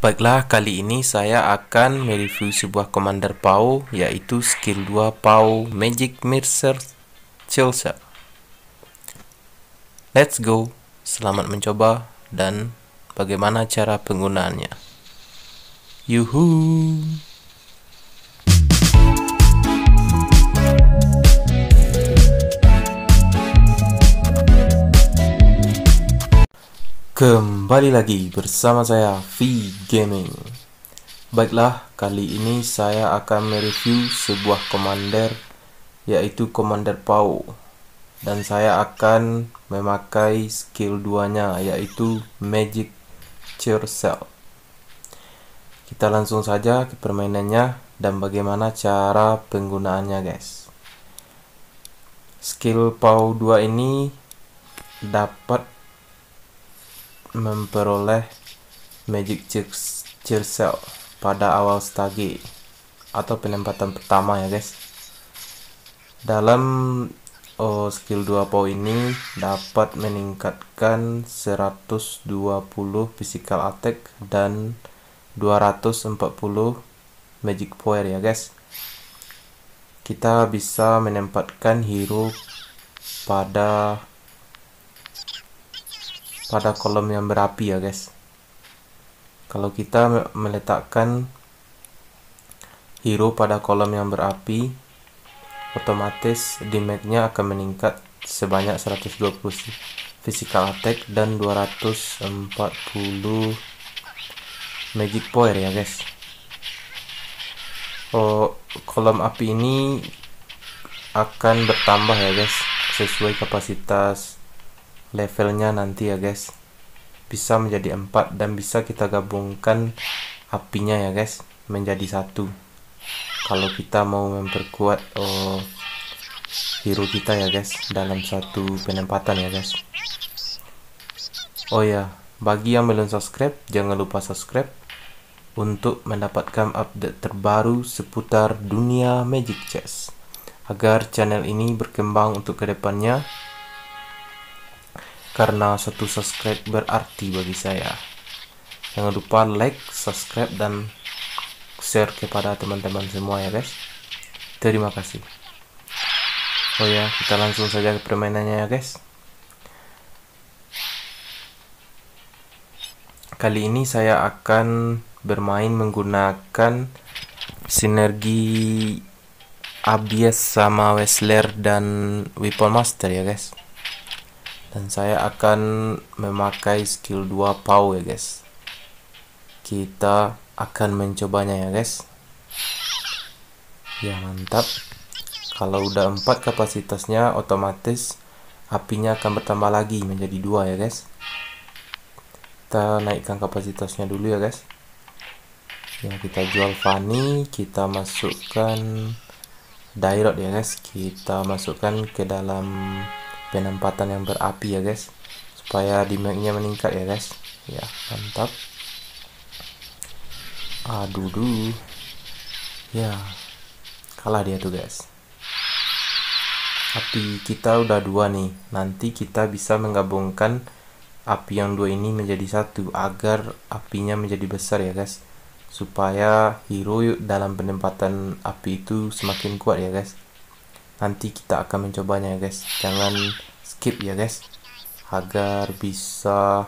Baiklah, kali ini saya akan mereview sebuah commander PAU, yaitu skill 2 PAU Magic Mirror Chelsea. Let's go, selamat mencoba dan bagaimana cara penggunaannya. Yuhu! Kembali lagi bersama saya V Gaming. Baiklah, kali ini saya akan mereview sebuah commander, yaitu commander PAU, dan saya akan memakai skill 2-nya, yaitu Magic Chelsea. Kita langsung saja ke permainannya dan bagaimana cara penggunaannya, guys. Skill PAU 2 ini dapat memperoleh Magic Chelsea pada awal stage atau penempatan pertama, ya guys. Dalam skill 2 PAU ini dapat meningkatkan 120 physical attack dan 240 magic power, ya guys. Kita bisa menempatkan hero pada kolom yang berapi, ya guys. Kalau kita meletakkan hero pada kolom yang berapi, otomatis damage-nya akan meningkat sebanyak 120 physical attack dan 240 magic power, ya guys. Kolom api ini akan bertambah, ya guys, sesuai kapasitas levelnya nanti, ya guys. Bisa menjadi 4 dan bisa kita gabungkan apinya, ya guys, menjadi satu kalau kita mau memperkuat hero kita, ya guys, dalam satu penempatan, ya guys. Oh ya, bagi yang belum subscribe, jangan lupa subscribe untuk mendapatkan update terbaru seputar dunia Magic Chess, agar channel ini berkembang untuk kedepannya, karena satu subscribe berarti bagi saya. Jangan lupa like, subscribe, dan share kepada teman-teman semua, ya guys. Terima kasih. Oh ya, kita langsung saja ke permainannya, ya guys. Kali ini saya akan bermain menggunakan sinergi Abies sama Wessler dan Weapon Master, ya guys. Dan saya akan memakai skill 2 PAU, ya guys. Kita akan mencobanya, ya guys. Ya, mantap. Kalau udah 4 kapasitasnya, otomatis apinya akan bertambah lagi menjadi 2, ya guys. Kita naikkan kapasitasnya dulu, ya guys. Ya, kita jual Fanny, kita masukkan Dairot, ya guys. Kita masukkan ke dalam penempatan yang berapi, ya guys, supaya damage-nya meningkat, ya guys. Ya, mantap. Aduh, ya, kalah dia tuh, guys. Api kita udah 2 nih. Nanti kita bisa menggabungkan api yang 2 ini menjadi satu agar apinya menjadi besar, ya guys, supaya hero dalam penempatan api itu semakin kuat, ya guys. Nanti kita akan mencobanya, ya guys. Jangan skip, ya guys, agar bisa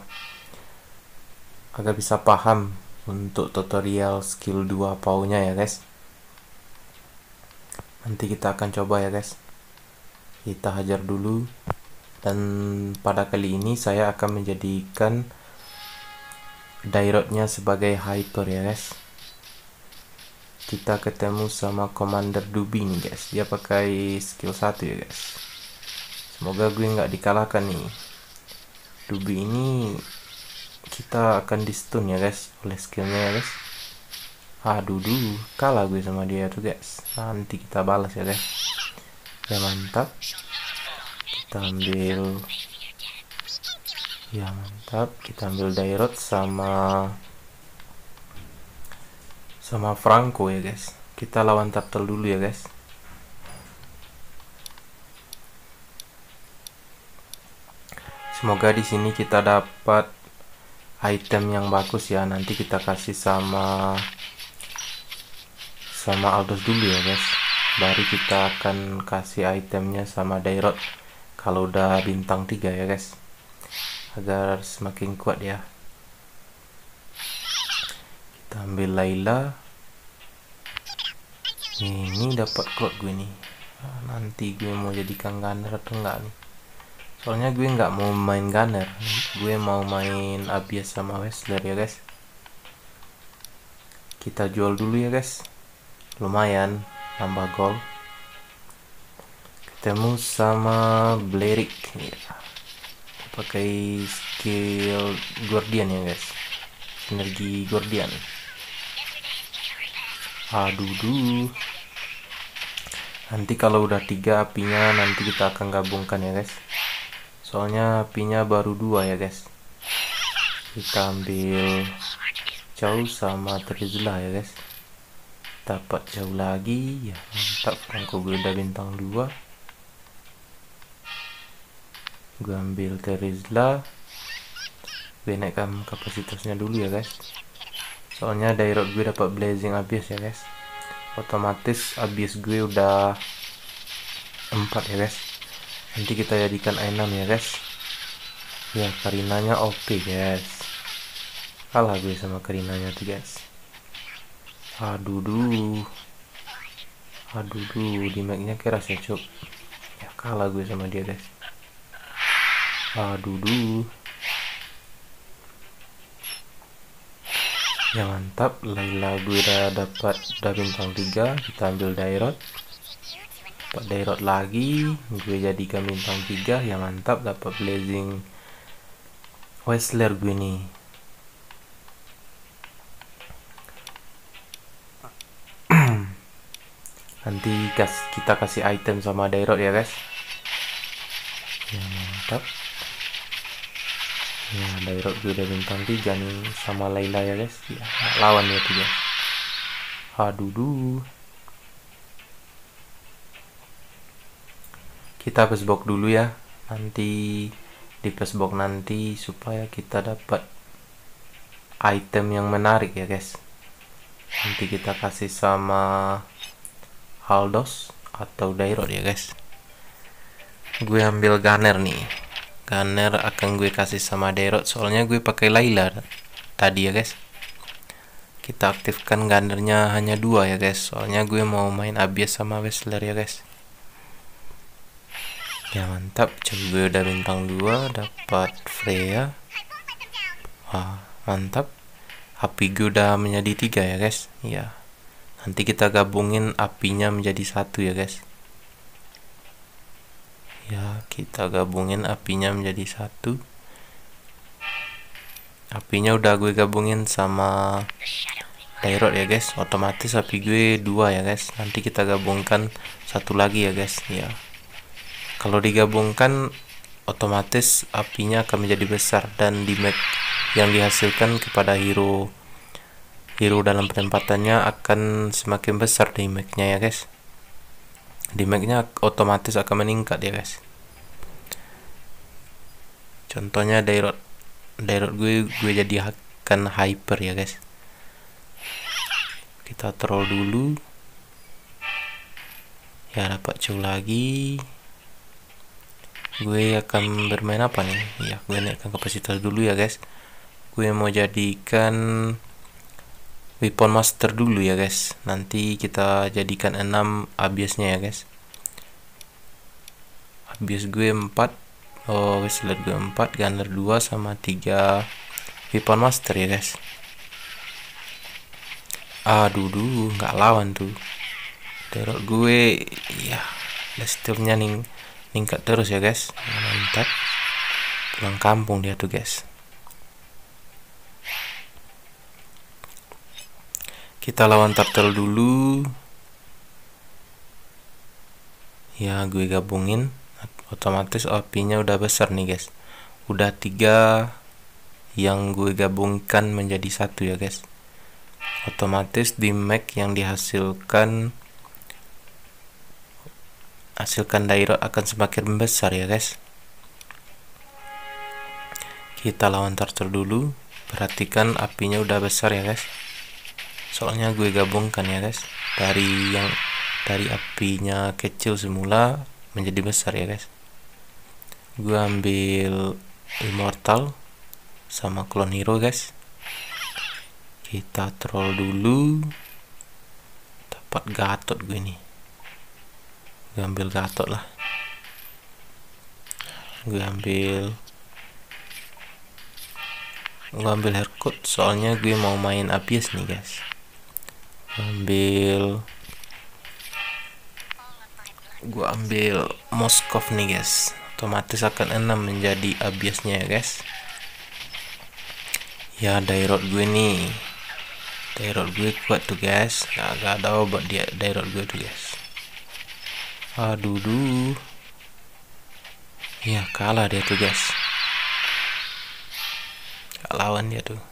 paham untuk tutorial skill 2 PAU-nya, ya guys. Nanti kita akan coba, ya guys. Kita hajar dulu. Dan pada kali ini saya akan menjadikan Dairotnya sebagai hyper, ya guys. Kita ketemu sama Commander Dubi nih, guys. Dia pakai skill 1, ya guys. Semoga gue nggak dikalahkan nih. Dubi ini kita akan di stun, ya guys, oleh skillnya, ya guys. Aduh, kalah gue sama dia tuh, guys. Nanti kita balas, ya guys. Ya, mantap. Kita ambil, ya mantap, kita ambil Dairot sama Franco, ya guys. Kita lawan turtle dulu, ya guys. Semoga di sini kita dapat item yang bagus ya. Nanti kita kasih sama Aldos dulu ya guys, baru kita akan kasih itemnya sama Dairot kalau udah bintang 3 ya guys, agar semakin kuat ya. Kita ambil Layla. Ini dapat cloud gue nih. Nanti gue mau jadikan gunner atau enggak nih, soalnya gue nggak mau main gunner, gue mau main Abyss sama Wrestler ya guys. Kita jual dulu ya guys, lumayan nambah gold. Ketemu sama Blerick ya. Pakai skill Guardian ya guys, sinergi Guardian. Aduh, nanti kalau udah 3 apinya nanti kita akan gabungkan ya guys, soalnya apinya baru 2 ya guys. Kita ambil jauh sama Terizla ya guys, dapat jauh lagi ya, mantap. Aku gue udah bintang 2. Gue ambil Terizla, gue naikkan kapasitasnya dulu ya guys, soalnya Dairot gue dapat Blazing Abyss ya guys, otomatis Abyss gue udah 4 ya guys. Nanti kita jadikan E6 ya guys. Ya, Karinanya OP guys, kalah gue sama Karinanya tuh guys. Aduh, di magnya keras ya cuk ya, kalah gue sama dia guys. Aduh, ya mantap. Layla gue udah bintang 3. Kita ambil Dairot, dapat Dairot lagi, gue jadikan bintang 3 ya, mantap. Dapat Blazing Wrestler gue nih. Nanti kita kasih item sama Dairot ya guys. Ya mantap. Ya, Dairot gue udah bintang 3 nih sama Layla ya guys. Ya, lawan ya 3. Aduh. Kita flashbox dulu ya. Nanti di flashbox nanti supaya kita dapat item yang menarik ya guys. Nanti kita kasih sama Aldos atau Dairot ya guys. Gue ambil gunner nih. Gunner akan gue kasih sama Dairot, soalnya gue pakai Layla tadi ya guys. Kita aktifkan gunnernya hanya 2 ya guys, soalnya gue mau main Abyss sama Wrestler ya guys. Ya mantap, coba gue udah bintang 2, dapat Freya. Wah mantap, api gue udah menjadi 3 ya guys. Ya, nanti kita gabungin apinya menjadi 1 ya guys. Ya, kita gabungin apinya menjadi 1. Apinya udah gue gabungin sama Dairot ya guys, otomatis api gue 2 ya guys. Nanti kita gabungkan 1 lagi ya guys. Ya, kalau digabungkan otomatis apinya akan menjadi besar, dan damage yang dihasilkan kepada hero dalam penempatannya akan semakin besar damage-nya ya guys. Damage-nya otomatis akan meningkat ya guys. Contohnya Dairot gue jadi akan hyper ya guys. Kita troll dulu. Ya, dapat jauh lagi. Gue akan bermain apa nih? Ya, gue naikkan kapasitas dulu ya guys. Gue mau jadikan Weapon Master dulu ya guys. Nanti kita jadikan 6 Abyss-nya ya guys. Abyss gue 4, Wrestler gue 4, Gunner 2 sama 3 Weapon Master ya guys. Aduh, nggak lawan tuh. Dairot gue ya, lestilnya ningkat terus ya guys. Mantap. Pulang kampung dia tuh guys. Kita lawan turtle dulu. Ya, gue gabungin, otomatis apinya udah besar nih guys. Udah 3 yang gue gabungkan menjadi 1 ya guys. Otomatis damage yang dihasilkan Dairot akan semakin besar ya guys. Kita lawan turtle dulu. Perhatikan apinya udah besar ya guys, soalnya gue gabungkan ya guys, dari apinya kecil semula menjadi besar ya guys. Gue ambil immortal sama clone hero guys, kita troll dulu. Dapat gatot gue nih, gue ambil gatot lah, gue ambil Herkut, soalnya gue mau main Abyss nih guys. Gue ambil Moskov nih guys, otomatis akan 6 menjadi Abyssnya ya guys. Ya Dairot gue nih, Dairot gue kuat tuh guys, gak ada obat dia Dairot gue tuh guys. Aduh duh, ya kalah dia tuh guys, gak lawan dia tuh.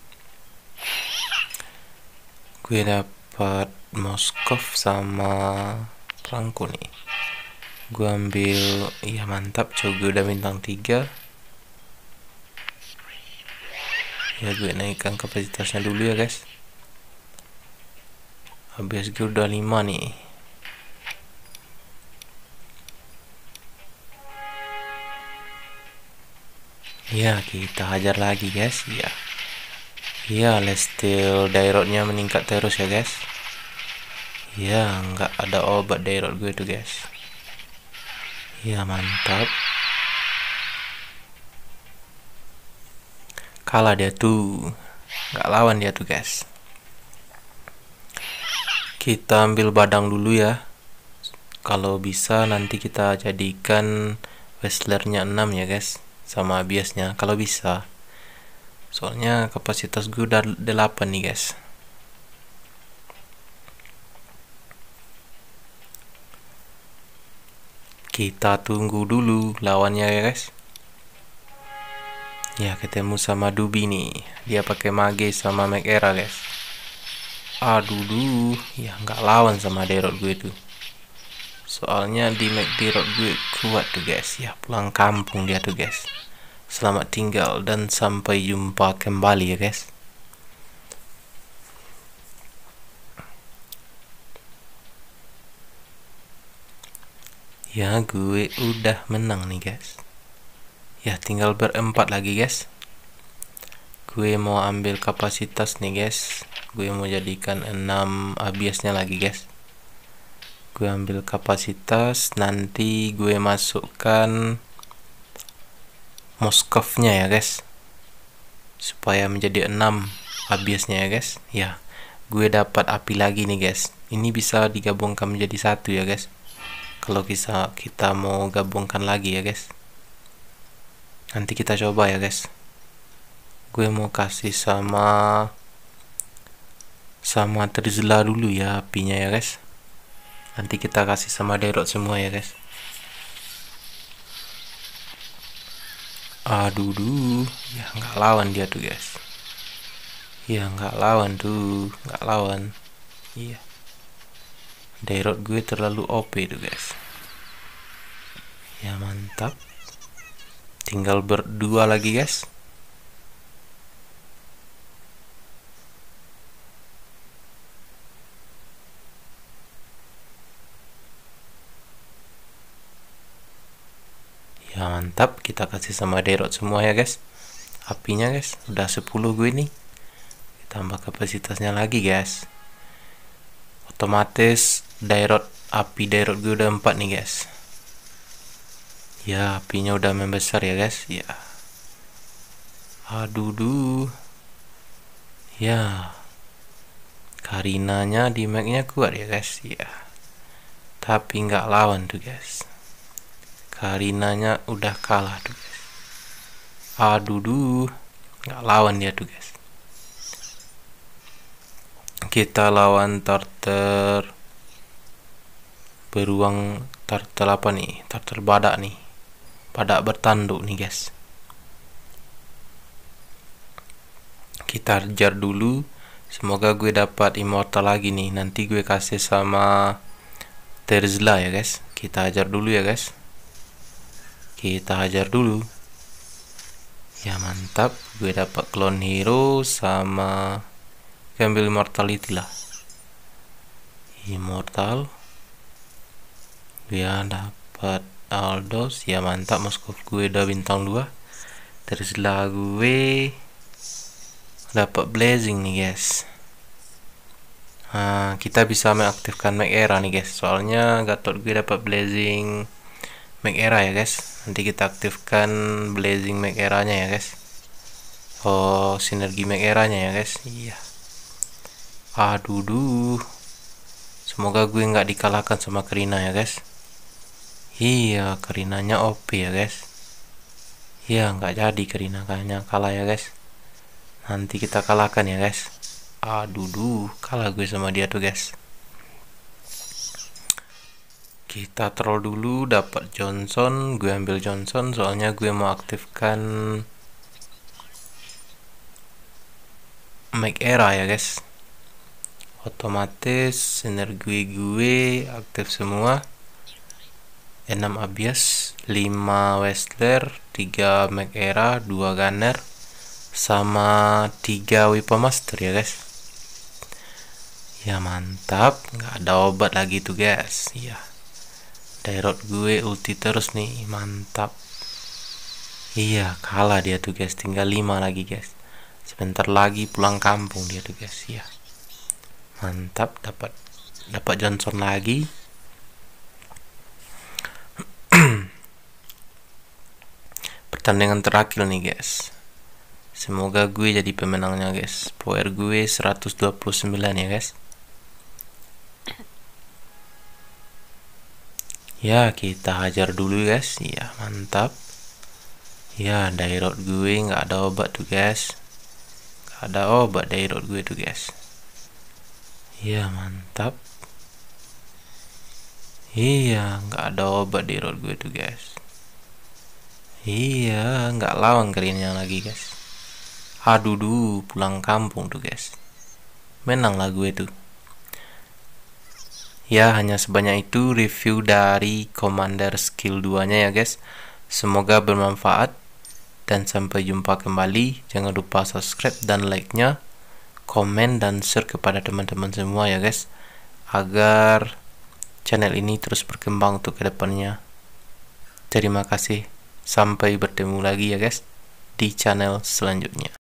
Gue dapat Moskov sama Franco nih, gue ambil, iya mantap coy, gue udah bintang 3 ya. Gue naikkan kapasitasnya dulu ya guys, habis gue udah 5 nih. Ya kita hajar lagi guys. Ya Lestil Dairotnya meningkat terus ya guys. Ya nggak ada obat Dairot gue tuh guys. Ya mantap, kalah dia tuh, nggak lawan dia tuh guys. Kita ambil badang dulu ya, kalau bisa nanti kita jadikan Wrestlernya 6 ya guys, sama biasnya kalau bisa, soalnya kapasitas gue udah 8 nih guys. Kita tunggu dulu lawannya ya guys. Ya ketemu sama Dubi nih, dia pakai mage sama Meg Era guys. Aduh duh, ya nggak lawan sama Dairot gue tuh, soalnya di Meg Dairot gue kuat tuh guys. Ya pulang kampung dia tuh guys, selamat tinggal dan sampai jumpa kembali ya guys. Ya gue udah menang nih guys, ya tinggal berempat lagi guys. Gue mau ambil kapasitas nih guys, gue mau jadikan 6 abiasnya lagi guys. Gue ambil kapasitas, nanti gue masukkan Moskovnya ya guys, supaya menjadi 6 abiasnya ya guys. Ya gue dapat api lagi nih guys, ini bisa digabungkan menjadi 1 ya guys, kalau kita mau gabungkan lagi ya guys. Nanti kita coba ya guys. Gue mau kasih sama Terzla dulu ya apinya ya guys, nanti kita kasih sama Dairot semua ya guys. Aduh duh, ya nggak lawan dia tuh guys. Ya nggak lawan tuh, nggak lawan. Iya, Dairot gue terlalu OP tuh guys. Ya mantap, tinggal berdua lagi guys. Ya mantap, kita kasih sama Dairot semua ya guys apinya guys. Udah 10 gue nih, tambah kapasitasnya lagi guys, otomatis api Dairot gue udah 4 nih guys. Ya apinya udah membesar ya guys. Ya aduh duh, ya Karinanya di Mac-nya kuat ya guys. Ya tapi nggak lawan tuh guys, Karinanya udah kalah tuh guys. Aduh duh, nggak lawan dia tuh guys. Kita lawan Tartar beruang, Tartar apa nih, Tartar badak nih, badak bertanduk nih guys. Kita hajar dulu, semoga gue dapat immortal lagi nih, nanti gue kasih sama Terzla ya guys. Kita hajar dulu ya guys, kita hajar dulu. Ya mantap, gue dapat clone hero sama gue ambil immortality lah. Immortal. Gue dapat Aldos. Ya mantap, Moskov gue udah bintang 2. Dari sebelah gue dapat blazing nih guys. Kita bisa mengaktifkan Mag Era nih guys, soalnya Gatot gue dapat blazing Mag Era ya guys. Nanti kita aktifkan blazing Mag Era-nya ya guys. Oh, sinergi Mag Era-nya ya guys. Iya. Aduh. Semoga gue nggak dikalahkan sama Karina ya guys. Iya, Karinanya OP ya guys. Iya, nggak jadi Karina kayaknya kalah ya guys. Nanti kita kalahkan ya guys. Aduh, kalah gue sama dia tuh guys. Kita troll dulu, dapat Johnson. Gue ambil Johnson soalnya gue mau aktifkan Mag Era ya guys. Otomatis sinergi gue aktif semua. 6 Abyss, 5 Westler, 3 Mag Era, 2 Gunner, sama 3 Weapon Master ya guys. Ya mantap, nggak ada obat lagi tuh guys. Iya, Dairot gue ulti terus nih, mantap. Iya, kalah dia tuh guys, tinggal 5 lagi guys. Sebentar lagi pulang kampung dia tuh guys. Iya, mantap, dapat Johnson lagi. Pertandingan terakhir nih guys. Semoga gue jadi pemenangnya guys. Power gue 129 ya guys. Ya, kita hajar dulu guys. Ya, mantap. Ya, Dairot gue nggak ada obat tuh guys. Nggak ada obat Dairot gue tuh guys. Ya, mantap. Iya, nggak ada obat Dairot gue tuh guys. Iya, nggak lawan Karinanya lagi guys. Aduh, pulang kampung tuh guys. Menang lah gue tuh. Ya, hanya sebanyak itu review dari Commander skill 2-nya ya guys. Semoga bermanfaat dan sampai jumpa kembali. Jangan lupa subscribe dan like-nya, komen dan share kepada teman-teman semua ya guys, agar channel ini terus berkembang untuk kedepannya. Terima kasih. Sampai bertemu lagi ya guys di channel selanjutnya.